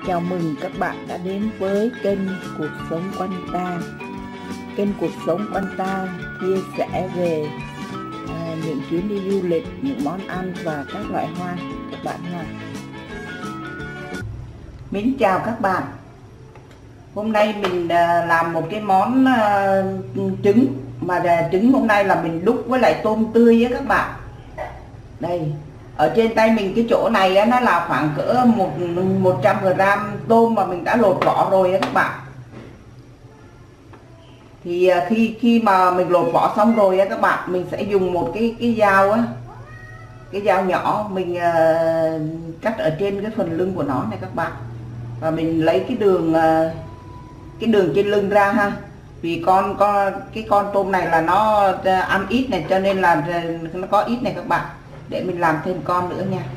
Chào mừng các bạn đã đến với kênh Cuộc Sống Quanh Ta. Kênh Cuộc Sống Quanh Ta chia sẻ về những chuyến đi du lịch, những món ăn và các loại hoa các bạn ha. Mến chào các bạn. Hôm nay mình làm một cái món trứng, mà trứng hôm nay là mình đúc với lại tôm tươi á các bạn. Đây, ở trên tay mình cái chỗ này á, nó là khoảng cỡ 100g tôm mà mình đã lột vỏ rồi á các bạn. Thì khi mà mình lột vỏ xong rồi á các bạn, mình sẽ dùng một cái dao á, cái dao nhỏ, mình cắt ở trên cái phần lưng của nó này các bạn. Và mình lấy cái đường trên lưng ra ha. Vì cái con tôm này là nó ăn ít này, cho nên là nó có ít này các bạn. Để mình làm thêm con nữa nha.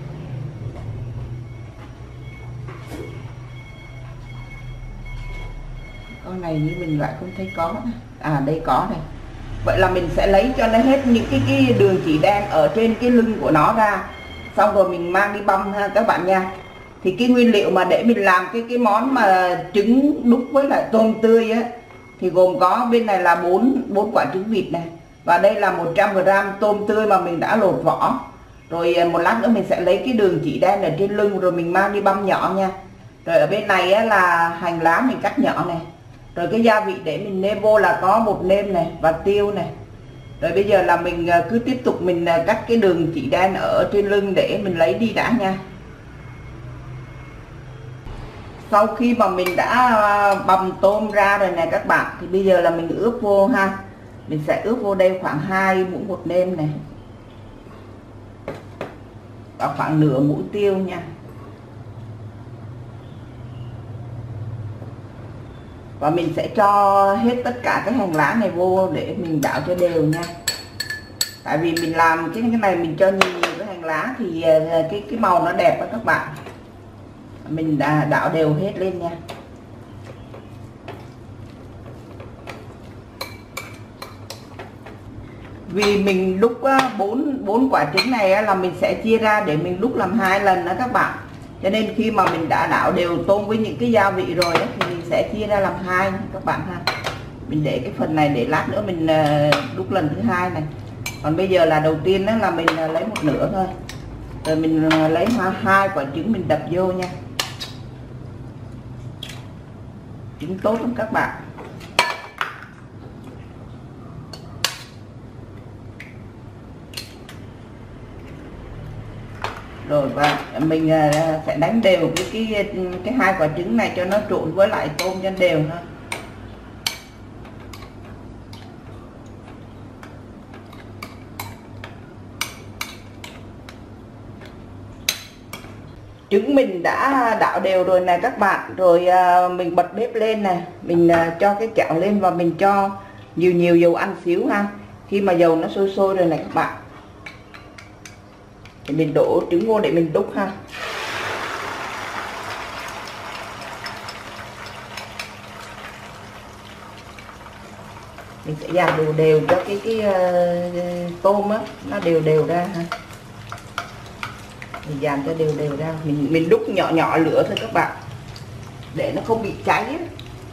Con này như mình lại không thấy có. À đây có này. Vậy là mình sẽ lấy cho nó hết những cái đường chỉ đen ở trên cái lưng của nó ra. Xong rồi mình mang đi băm ha các bạn nha. Thì cái nguyên liệu mà để mình làm cái món mà trứng đúc với lại tôm tươi á, thì gồm có bên này là 4 quả trứng vịt này. Và đây là 100g tôm tươi mà mình đã lột vỏ. Rồi một lát nữa mình sẽ lấy cái đường chỉ đen ở trên lưng rồi mình mang đi băm nhỏ nha. Rồi ở bên này á, là hành lá mình cắt nhỏ này. Rồi cái gia vị để mình nêm vô là có bột nêm này và tiêu này. Rồi bây giờ là mình cứ tiếp tục mình cắt cái đường chỉ đen ở trên lưng để mình lấy đi đã nha. Sau khi mà mình đã băm tôm ra rồi này các bạn, thì bây giờ là mình ướp vô ha. Mình sẽ ướp vô đây khoảng 2 muỗng bột nêm này. Và khoảng nửa muỗng tiêu nha. Và mình sẽ cho hết tất cả cái hành lá này vô để mình đảo cho đều nha. Tại vì mình làm cái này mình cho nhiều cái hành lá thì cái màu nó đẹp đó các bạn. Mình đã đảo đều hết lên nha. Vì mình đúc 4 quả trứng này là mình sẽ chia ra để mình đúc làm 2 lần đó các bạn. Cho nên khi mà mình đã đảo đều tôm với những cái gia vị rồi đó, thì mình sẽ chia ra làm 2 các bạn ha. Mình để cái phần này để lát nữa mình đúc lần thứ 2 này. Còn bây giờ là đầu tiên đó là mình lấy một nửa thôi. Rồi mình lấy 2 quả trứng mình đập vô nha. Trứng tốt lắm các bạn. Rồi và mình sẽ đánh đều cái 2 quả trứng này cho nó trộn với lại tôm cho đều ha. Trứng mình đã đảo đều rồi này các bạn. Rồi mình bật bếp lên này, mình cho cái chảo lên và mình cho nhiều dầu ăn xíu ha. Khi mà dầu nó sôi sôi rồi này các bạn, thì mình đổ trứng vô để mình đúc ha. Mình sẽ dàn đều đều cho cái tôm á nó đều ra ha. Mình dàn cho đều ra, mình đúc nhỏ lửa thôi các bạn, để nó không bị cháy á.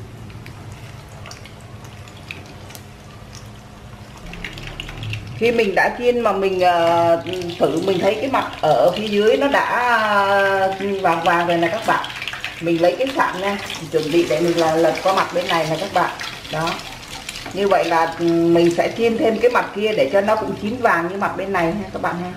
Khi mình đã chiên mà mình thử mình thấy cái mặt ở phía dưới nó đã vàng rồi nè các bạn. Mình lấy cái sạn nha, chuẩn bị để mình lật qua mặt bên này nè các bạn. Đó. Như vậy là mình sẽ chiên thêm cái mặt kia để cho nó cũng chín vàng như mặt bên này ha các bạn ha.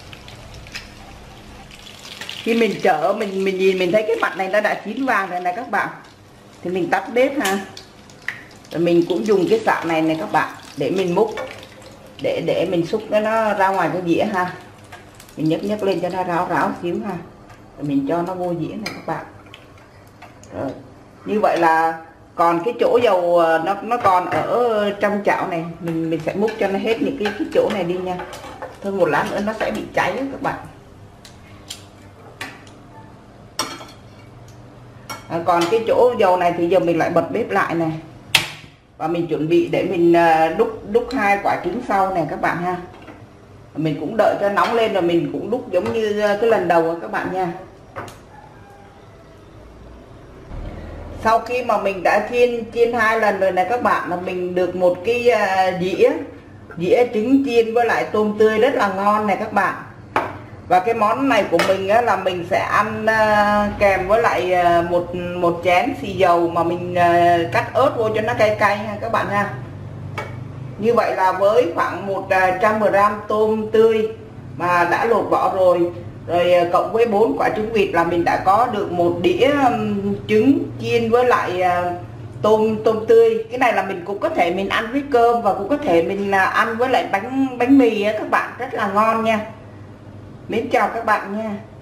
Khi mình chở mình nhìn mình thấy cái mặt này nó đã chín vàng rồi nè các bạn, thì mình tắt bếp ha. Rồi mình cũng dùng cái sạn này các bạn để mình múc, để mình xúc nó ra ngoài cái dĩa ha. Mình nhấc lên cho nó ráo xíu ha. Rồi mình cho nó vô dĩa này các bạn. Rồi. Như vậy là còn cái chỗ dầu nó còn ở trong chảo này, mình sẽ múc cho nó hết những cái chỗ này đi nha. Thôi một lát nữa nó sẽ bị cháy đó các bạn. Còn cái chỗ dầu này thì giờ mình lại bật bếp lại này. Và mình chuẩn bị để mình đúc 2 quả trứng sau này các bạn ha. Mình cũng đợi cho nóng lên rồi mình cũng đúc giống như cái lần đầu các bạn nha. Sau khi mà mình đã chiên 2 lần rồi này các bạn, là mình được một cái dĩa trứng chiên với lại tôm tươi rất là ngon này các bạn. Và cái món này của mình á, là mình sẽ ăn kèm với lại một chén xì dầu mà mình cắt ớt vô cho nó cay cay ha các bạn ha. Như vậy là với khoảng 100g tôm tươi mà đã lột vỏ rồi, cộng với 4 quả trứng vịt là mình đã có được một đĩa trứng chiên với lại tôm tươi. Cái này là mình cũng có thể mình ăn với cơm và cũng có thể mình ăn với lại bánh mì á các bạn, rất là ngon nha. Mến chào các bạn nha.